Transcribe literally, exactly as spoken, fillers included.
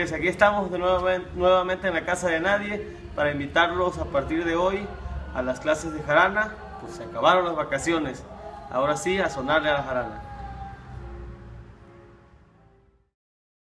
pues aquí estamos de nuevo, nuevamente en la casa de nadie para invitarlos a partir de hoy a las clases de jarana. Pues se acabaron las vacaciones, ahora sí a sonarle a la jarana.